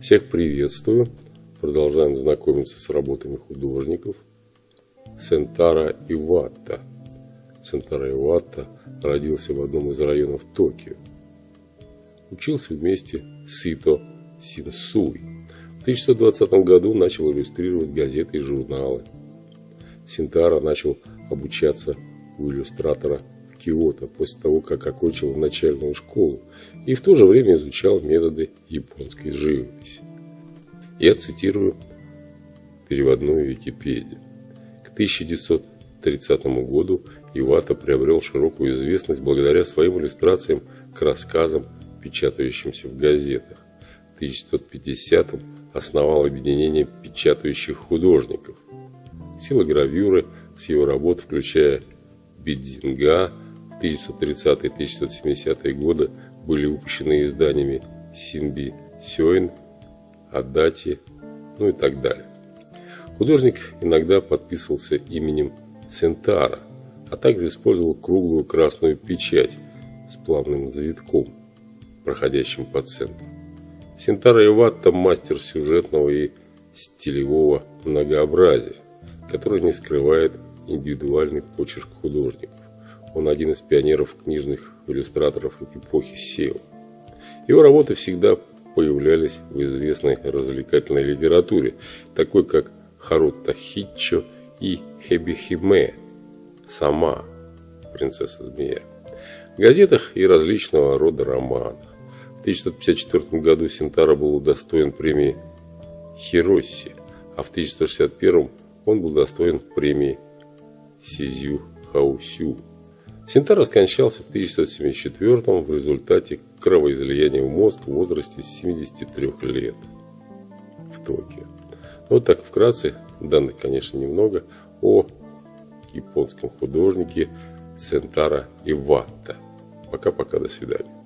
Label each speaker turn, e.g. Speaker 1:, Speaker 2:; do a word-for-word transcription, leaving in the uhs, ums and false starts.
Speaker 1: Всех приветствую. Продолжаем знакомиться с работами художников. Сентара Ивата. Сентара Ивата родился в одном из районов Токио. Учился вместе с Ито Синсуй. В тысяча девятьсот двадцатом году начал иллюстрировать газеты и журналы. Сентара начал обучаться у иллюстратора в Киото после того, как окончил начальную школу, и в то же время изучал методы японской живописи. Я цитирую переводную Википедию. К тысяча девятьсот тридцатому году Ивата приобрел широкую известность благодаря своим иллюстрациям к рассказам, печатающимся в газетах. В тысяча девятьсот пятидесятом основал объединение печатающих художников. Сила гравюры с его работ, включая Бидзинга, в тысяча девятьсот тридцатые — тысяча девятьсот семидесятые годы были выпущены изданиями Синби Сёин, Адати, ну и так далее. Художник иногда подписывался именем Сентара, а также использовал круглую красную печать с плавным завитком, проходящим по центру. Сентара Ивата – мастер сюжетного и стилевого многообразия, который не скрывает индивидуальный почерк художников. Он один из пионеров книжных иллюстраторов эпохи Сео. Его работы всегда появлялись в известной развлекательной литературе, такой как Харуто Хиччо и Хебихиме, Сама, принцесса-змея, в газетах и различного рода романах. В тысяча девятьсот пятьдесят четвёртом году Сентара был удостоен премии Хиросси, а в тысяча девятьсот шестьдесят первом он был удостоен премии Сизю Хаусю. Сентара скончался в тысяча девятьсот семьдесят четвёртом в результате кровоизлияния в мозг в возрасте семидесяти трёх лет в Токио. Вот так вкратце, данных, конечно, немного, о японском художнике Сентара Ивата. Пока-пока, до свидания.